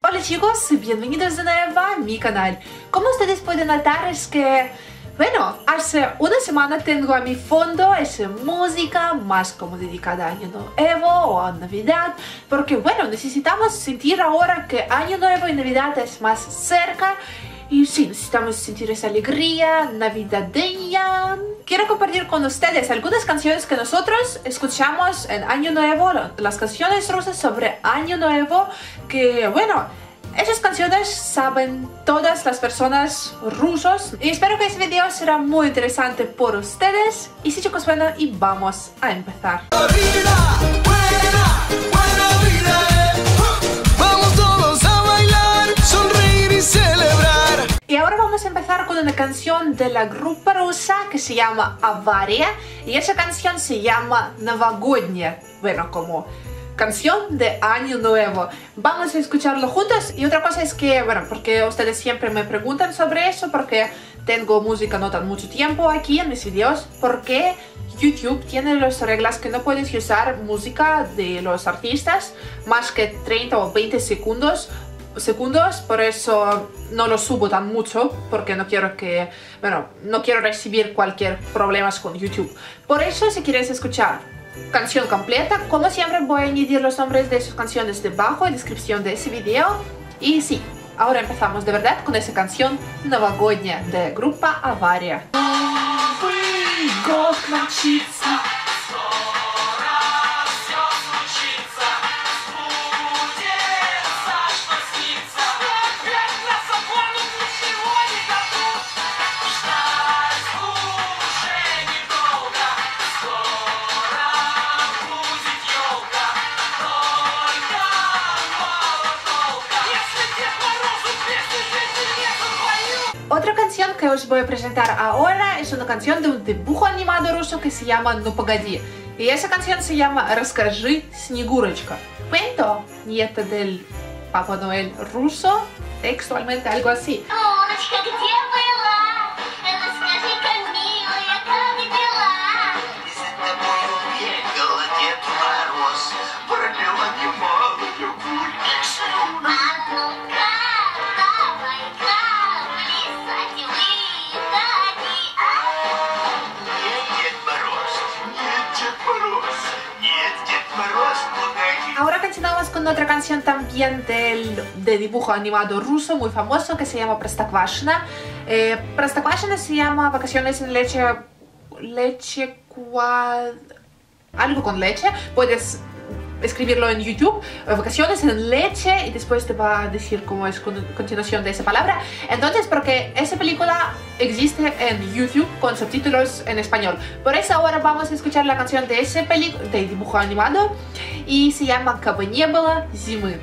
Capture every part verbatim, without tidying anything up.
Hola chicos, bienvenidos de nuevo a mi canal. Como ustedes pueden notar es que, bueno, hace una semana tengo a mi fondo esa música más como dedicada a Año Nuevo o a Navidad, porque bueno, necesitamos sentir ahora que Año Nuevo y Navidad es más cerca. Y sí, necesitamos sentir esa alegría navideña. Quiero compartir con ustedes algunas canciones que nosotros escuchamos en Año Nuevo, las canciones rusas sobre Año Nuevo, que bueno, esas canciones saben todas las personas rusos. Y espero que este video será muy interesante por ustedes. Y sí chicos, bueno, y vamos a empezar. Y ahora vamos a empezar con una canción de la grupa rusa que se llama Avaria. Y esa canción se llama Новогодняя. Bueno, como canción de Año Nuevo. Vamos a escucharlo juntos. Y otra cosa es que, bueno, porque ustedes siempre me preguntan sobre eso, porque tengo música no tan mucho tiempo aquí en mis videos, porque YouTube tiene las reglas que no puedes usar música de los artistas más que treinta o veinte segundos. segundos, por eso no lo subo tan mucho, porque no quiero que, bueno, no quiero recibir cualquier problemas con YouTube. Por eso, si quieres escuchar canción completa, como siempre voy a añadir los nombres de sus canciones debajo en la descripción de ese video. Y sí, ahora empezamos de verdad con esa canción Новогодняя de grupa Avaria. Otra canción que os voy a presentar ahora es una canción de un dibujo animado ruso que se llama Ну погоди. Y esa canción se llama Расскажи, Снегурочка. Cuento nieto del Papá Noel ruso, textualmente algo así. Ahora continuamos con otra canción también del, de dibujo animado ruso muy famoso que se llama Простоквашино. Eh, Простоквашино se llama Vacaciones en leche, leche, cuad... algo con leche. Puedes escribirlo en YouTube, Vacaciones en leche, y después te va a decir cómo es con continuación de esa palabra. Entonces, porque esa película existe en YouTube con subtítulos en español. Por eso ahora vamos a escuchar la canción de ese película, de dibujo animado, y se llama Как бы не было зимы.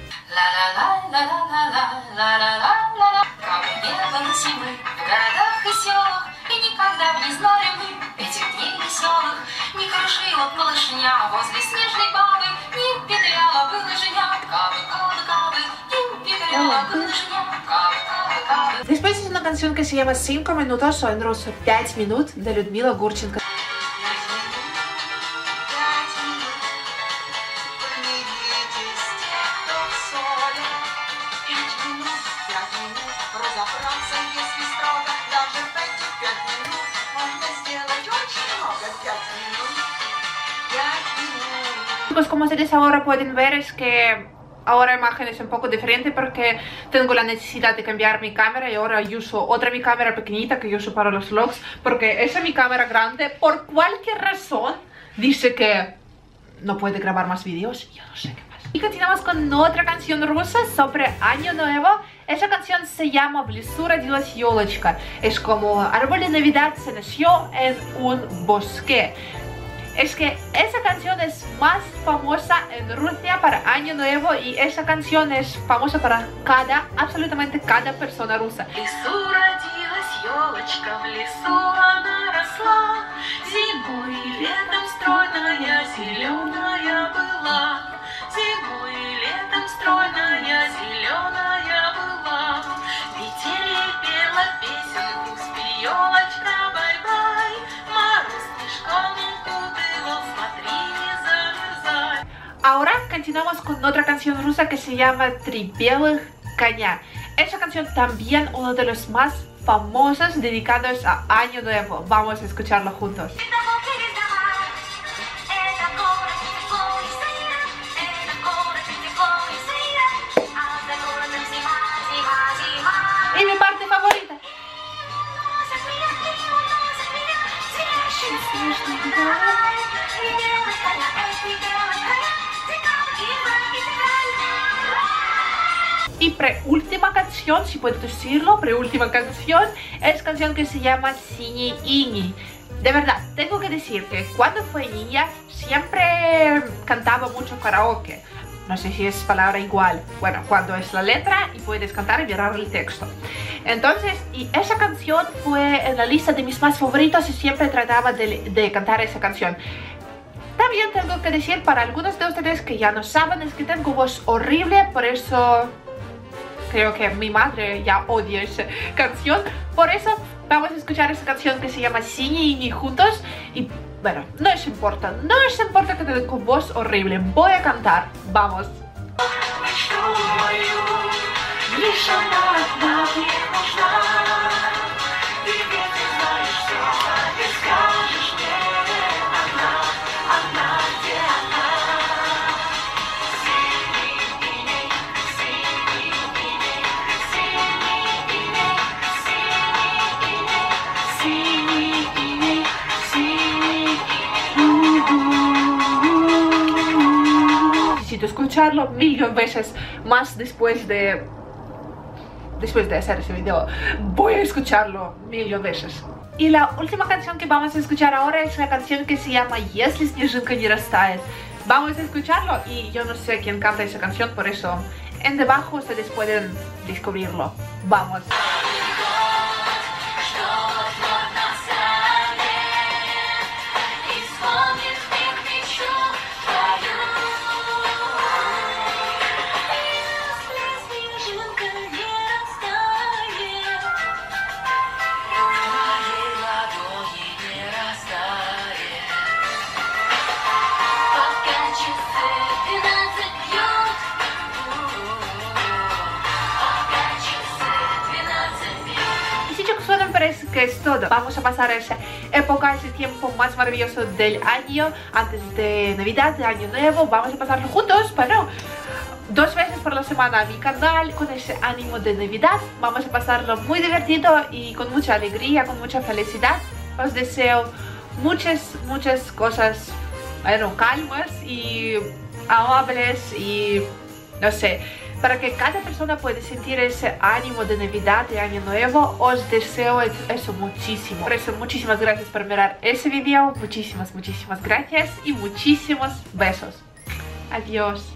Не кружила малышня возле снежной бабы, не петляла бы лыжня, кабы, кабы, кабы, не петляла бы лыжня, кабы, кабы, кабы. Después es una canción que se llama cinco minutos o en ruso пять минут de Людмила Гурченко. Chicos, como ustedes ahora pueden ver, es que ahora la imagen es un poco diferente porque tengo la necesidad de cambiar mi cámara y ahora uso otra mi cámara pequeñita que uso para los vlogs, porque esa mi cámara grande por cualquier razón dice que no puede grabar más vídeos y yo no sé qué pasa. Y continuamos con otra canción rusa sobre Año Nuevo. Esa canción se llama В лесу родилась елочка. Es como árbol de Navidad se nació en un bosque. Es que esa canción es más famosa en Rusia para Año Nuevo y esa canción es famosa para cada, absolutamente cada persona rusa. В лесу родилась елочка, в лесу она росла, зимой и летом стройная, зеленая была, зимой и летом стройная, зеленая была, метели пела песенку, спи, елочка, бай-бай, мороз снежком укутывал, смотри, не замерзай. Ahora continuamos con otra canción rusa que se llama Три белых Caña. Esa canción también uno de los más famosos dedicados a Año Nuevo. Vamos a escucharlo juntos. Y mi parte favorita. Y preúltima canción, si puedo decirlo, preúltima canción, es canción que se llama Sini Ini. De verdad, tengo que decir que cuando fue niña siempre cantaba mucho karaoke. No sé si es palabra igual. Bueno, cuando es la letra y puedes cantar y mirar el texto. Entonces, y esa canción fue en la lista de mis más favoritos y siempre trataba de, de cantar esa canción. También tengo que decir para algunos de ustedes que ya no saben, es que tengo voz horrible, por eso creo que mi madre ya odia esa canción. Por eso vamos a escuchar esa canción que se llama Sini Ini juntos. Y bueno, no es importante, no es importante que tengo voz horrible. Voy a cantar, vamos. Necesito escucharlo mil veces más después de después de hacer ese video. Voy a escucharlo mil veces. Y la última canción que vamos a escuchar ahora es una canción que se llama Если снежинка не растает. Vamos a escucharlo y yo no sé quién canta esa canción, por eso en debajo ustedes pueden descubrirlo. Vamos. Parece que es todo. Vamos a pasar esa época, ese tiempo más maravilloso del año, antes de Navidad, de Año Nuevo. Vamos a pasarlo juntos, pero dos veces por la semana a mi canal, con ese ánimo de Navidad. Vamos a pasarlo muy divertido y con mucha alegría, con mucha felicidad. Os deseo muchas, muchas cosas, bueno, calmas y amables y no sé, para que cada persona pueda sentir ese ánimo de Navidad, de Año Nuevo. Os deseo eso muchísimo. Por eso, muchísimas gracias por mirar ese video. Muchísimas, muchísimas gracias y muchísimos besos. Adiós.